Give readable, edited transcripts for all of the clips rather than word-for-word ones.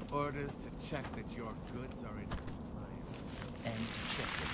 Orders to check that your goods are in compliance. And to check the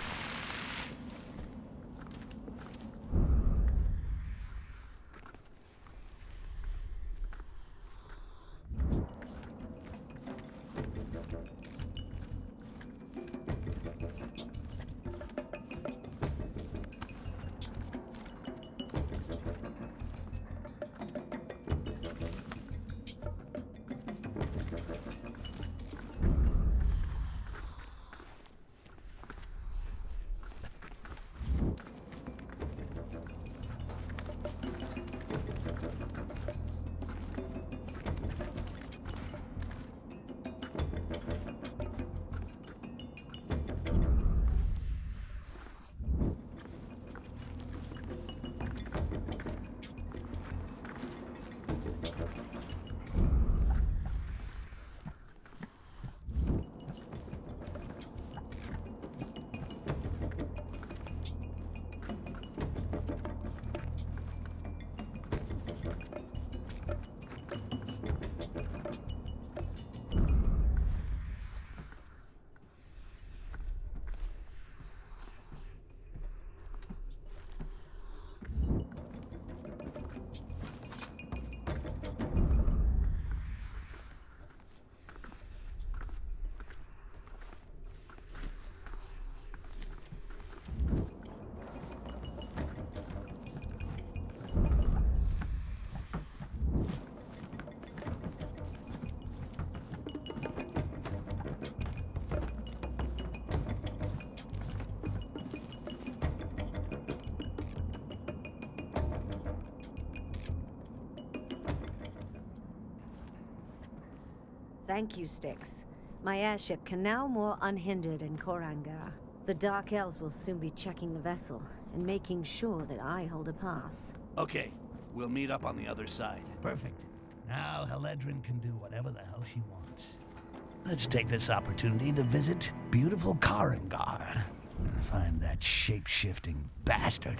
Thank you, Styx. My airship can now moor unhindered in Korrangar. The Dark Elves will soon be checking the vessel and making sure that I hold a pass. Okay, we'll meet up on the other side. Perfect. Now Helledryn can do whatever the hell she wants. Let's take this opportunity to visit beautiful Korrangar and find that shape-shifting bastard.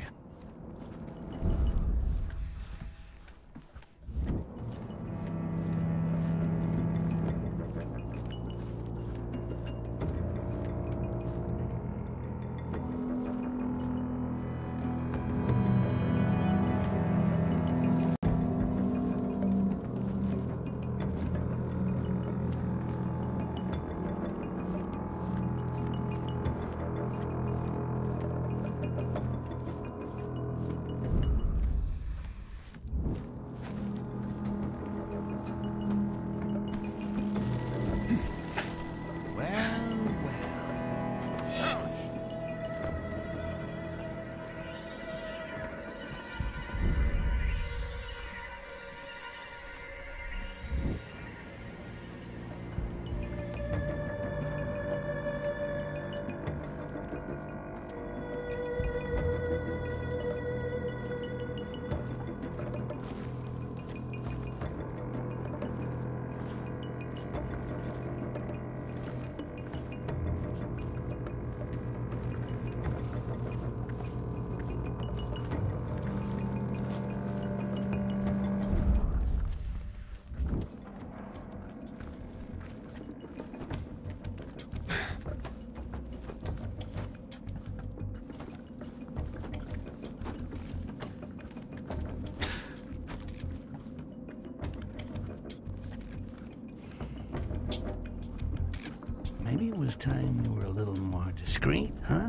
Maybe it was time you were a little more discreet, huh?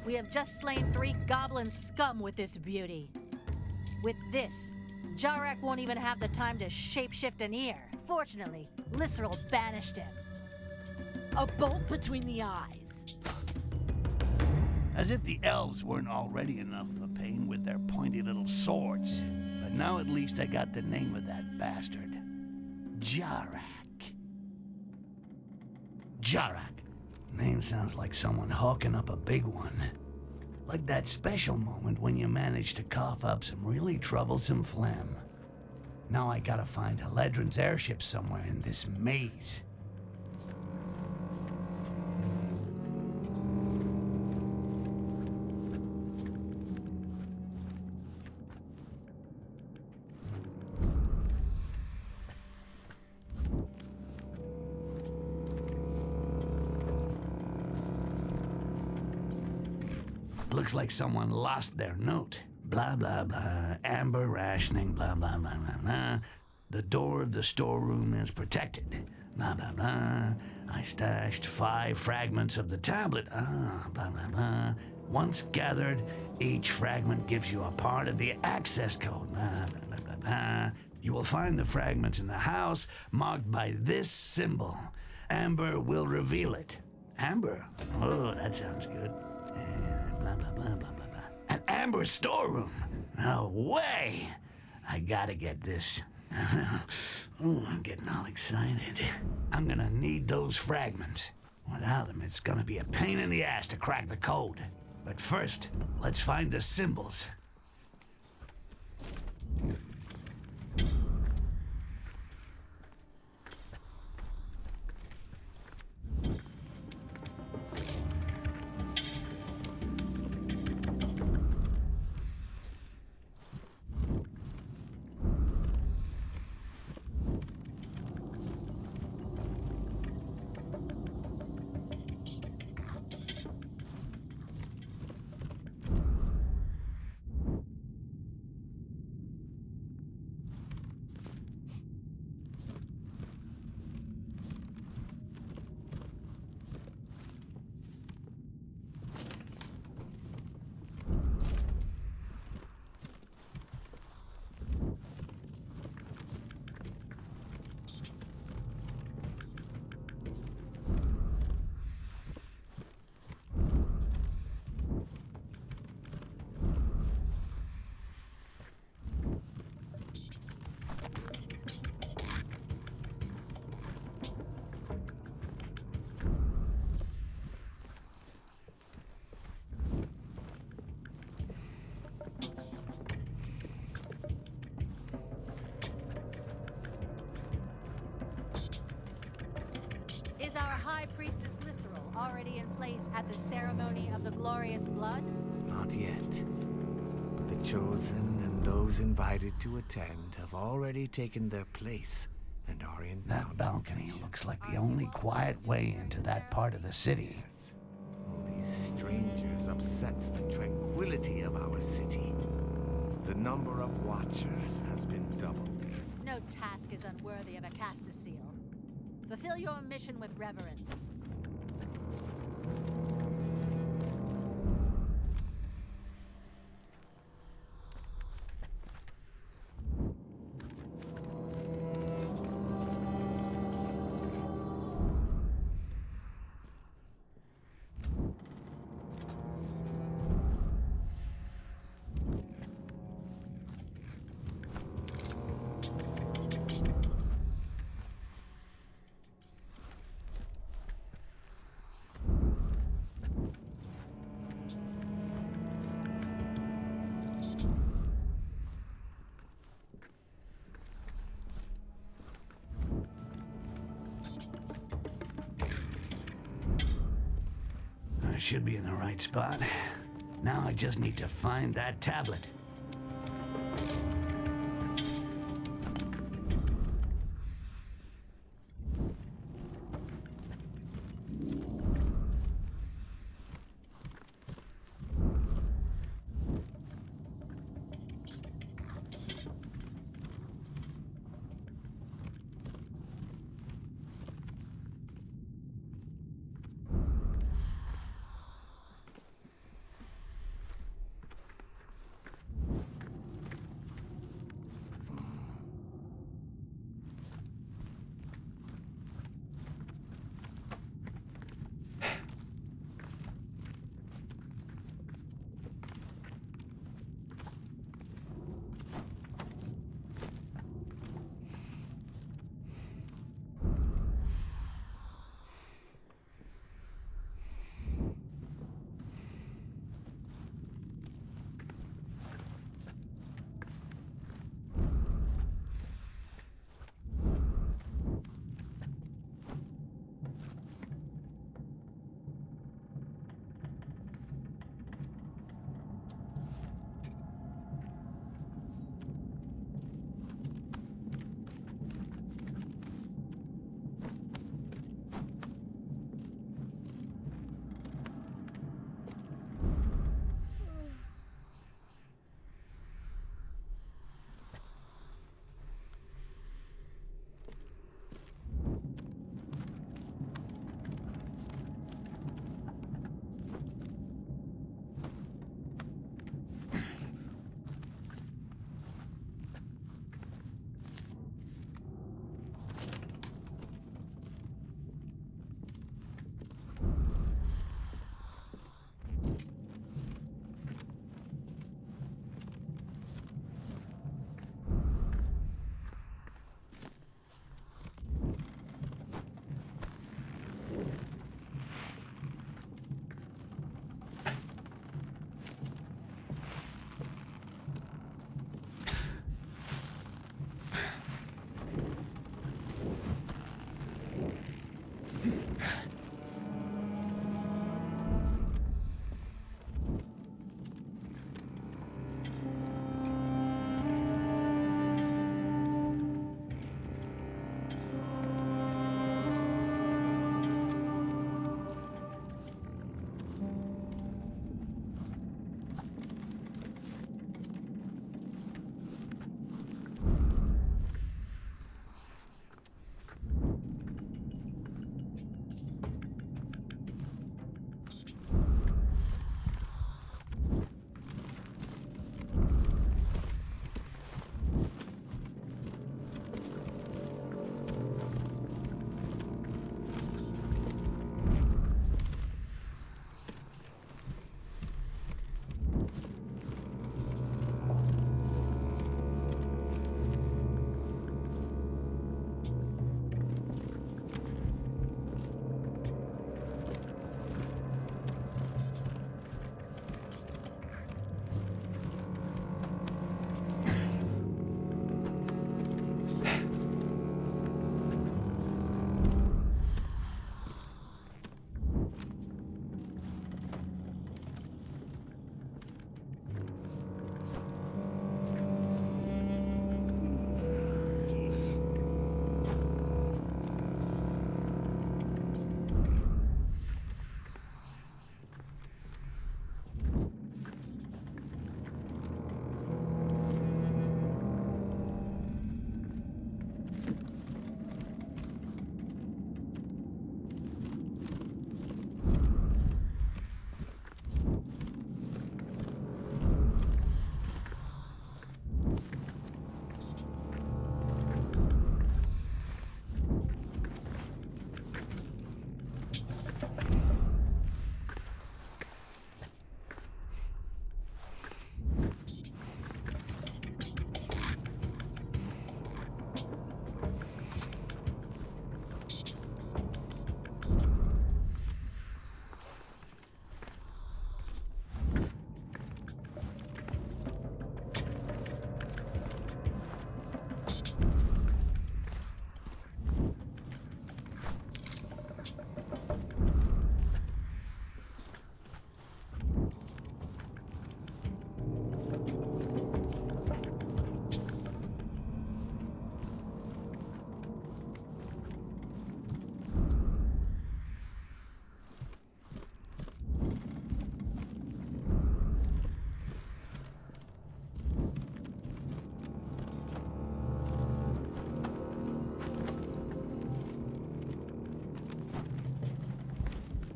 We have just slain 3 goblin scum with this beauty. With this, Jarrak won't even have the time to shapeshift an ear. Fortunately, Lyssril banished him. A bolt between the eyes. As if the elves weren't already enough of a pain with their pointy little swords. But now at least I got the name of that bastard. Jarrak. Jarrak. Name sounds like someone hawking up a big one. Like that special moment when you manage to cough up some really troublesome phlegm. Now I gotta find Helledryn's airship somewhere in this maze. Looks like someone lost their note. Blah, blah, blah. Amber rationing, blah, blah, blah, blah, blah. The door of the storeroom is protected. Blah, blah, blah. I stashed 5 fragments of the tablet. Blah, blah, blah. Once gathered, each fragment gives you a part of the access code. Blah, blah, blah, blah, blah. You will find the fragments in the house marked by this symbol. Amber will reveal it. Amber? Oh, that sounds good. Blah, blah, blah, blah, blah, blah. An amber storeroom? No way! I gotta get this. Ooh, I'm getting all excited. I'm gonna need those fragments. Without them, it's gonna be a pain in the ass to crack the code. But first, let's find the symbols. Is our High Priestess Lyssril already in place at the ceremony of the glorious blood? Not yet. The chosen and those invited to attend have already taken their place and are in That balcony looks like the only quiet way into that part of the city. Yes. All these strangers upsets the tranquility of our city. The number of watchers has been doubled. No task is unworthy of a Castaseal. Fulfill your mission with reverence. I should be in the right spot. Now I just need to find that tablet.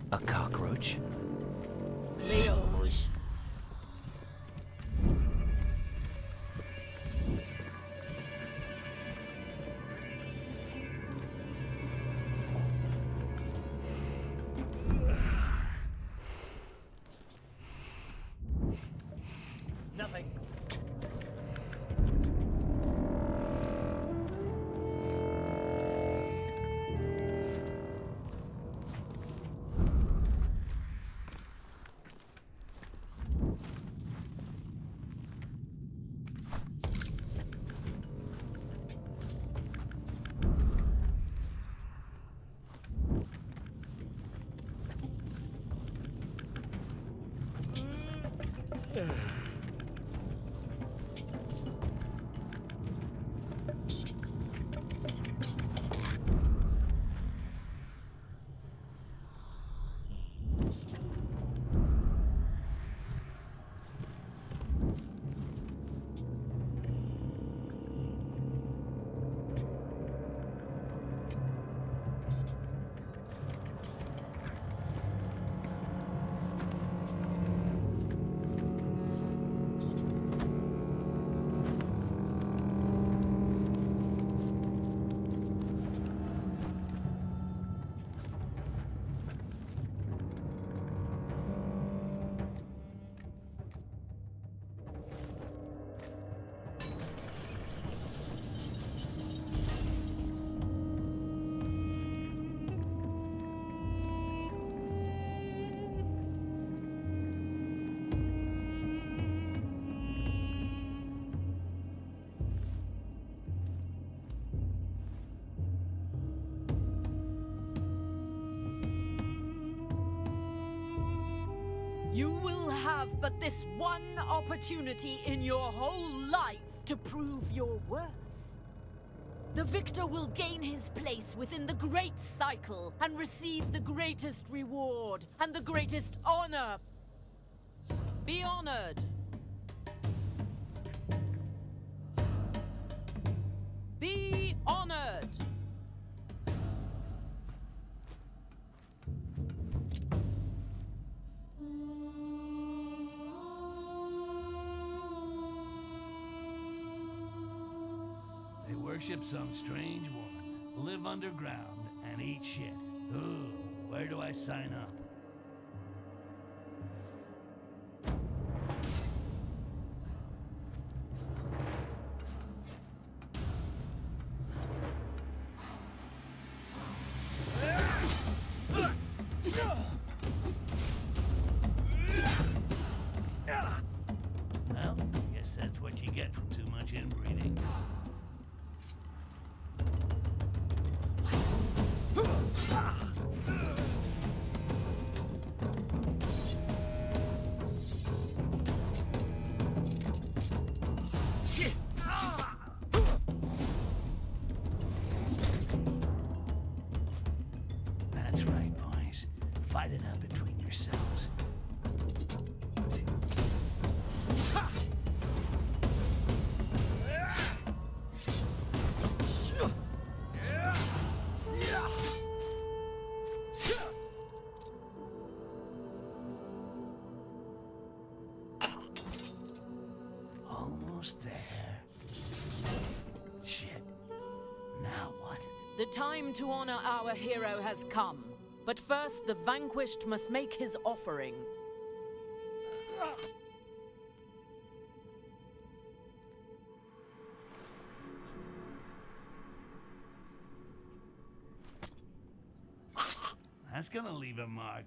A cockroach? Leos. Nothing. You will have but this one opportunity in your whole life to prove your worth. The victor will gain his place within the great cycle and receive the greatest reward and the greatest honor. Be honored. Be honored. They worship some strange woman, live underground, and eat shit. Ooh, where do I sign up? Well, I guess that's what you get from too much inbreeding. That's right, boys. Fight it out between yourselves. Almost there. Shit. Now what? The time to honor our hero has come. But first, the vanquished must make his offering. That's gonna leave a mark.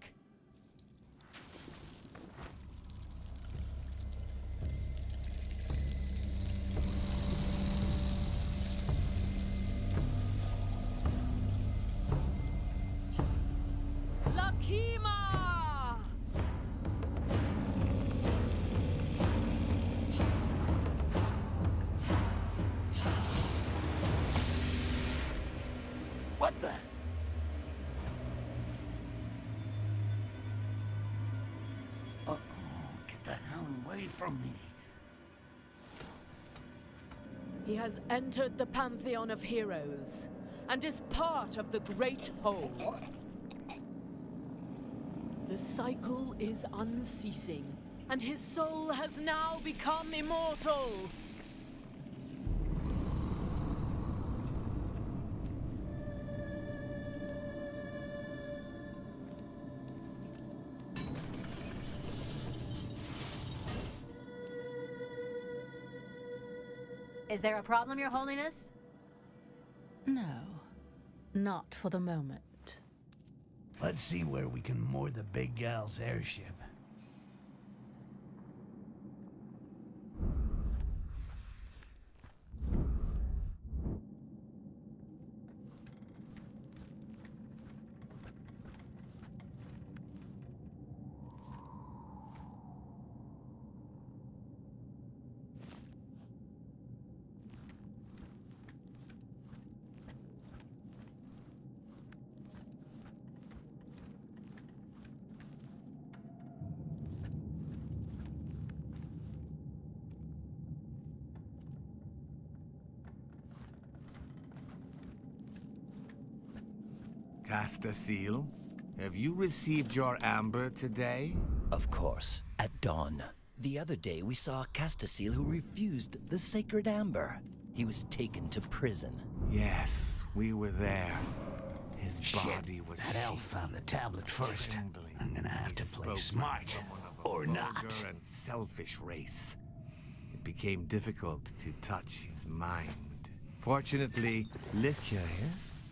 Lakima! What the? Uh-oh, get the hell away from me. He has entered the pantheon of heroes and is part of the great whole. The cycle is unceasing, and his soul has now become immortal. Is there a problem, Your Holiness? No, not for the moment. Let's see where we can moor the big gal's airship. Cast a seal? Have you received your amber today? Of course, at dawn. The other day we saw a Castaseal who refused the sacred amber. He was taken to prison. Yes, we were there. His body was That elf found the tablet first. trembling. I'm gonna have He to play spoke like smart. someone of a Or not. vulgar and selfish race. It became difficult to touch his mind. Fortunately, Lyssril here.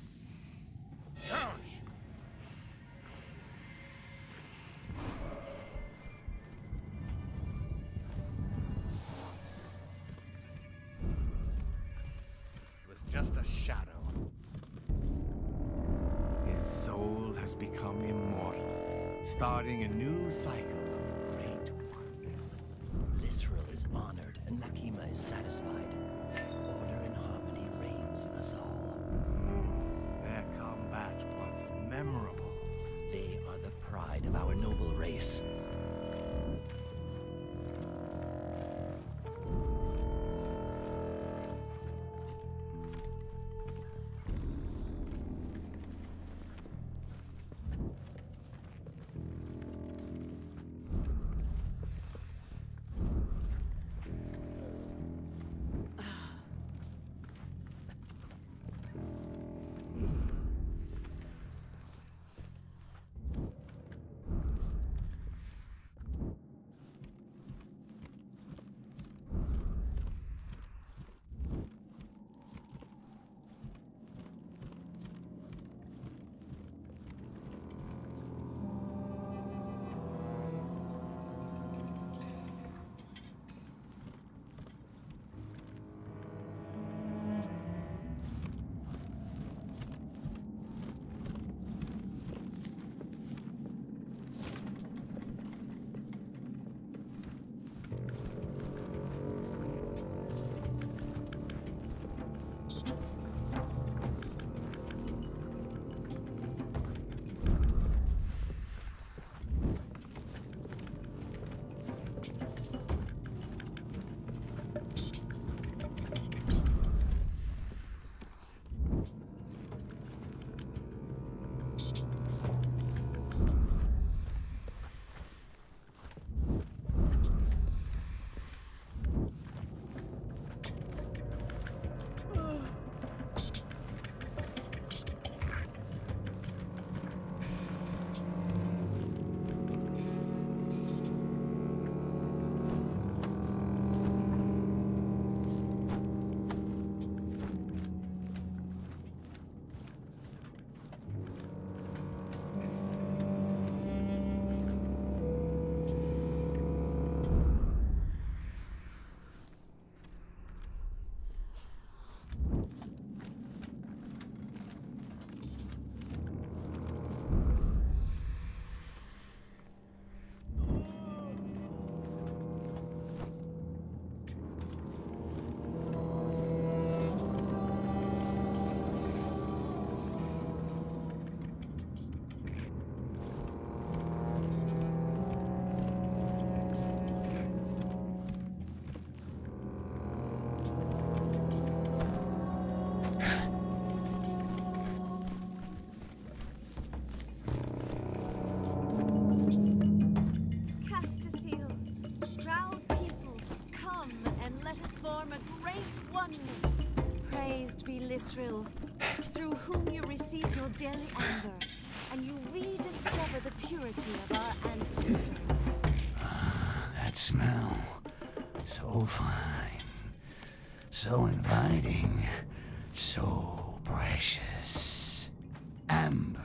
It was just a shadow. His soul has become immortal, starting a new cycle of great wonders. Lyssril is honored and Lakima is satisfied. Order and harmony reigns in us all. Their combat was memorable. They are the pride of our noble race. Lyssril, through whom you receive your daily anger, and you rediscover the purity of our ancestors. That smell. So fine. So inviting. So precious. Amber.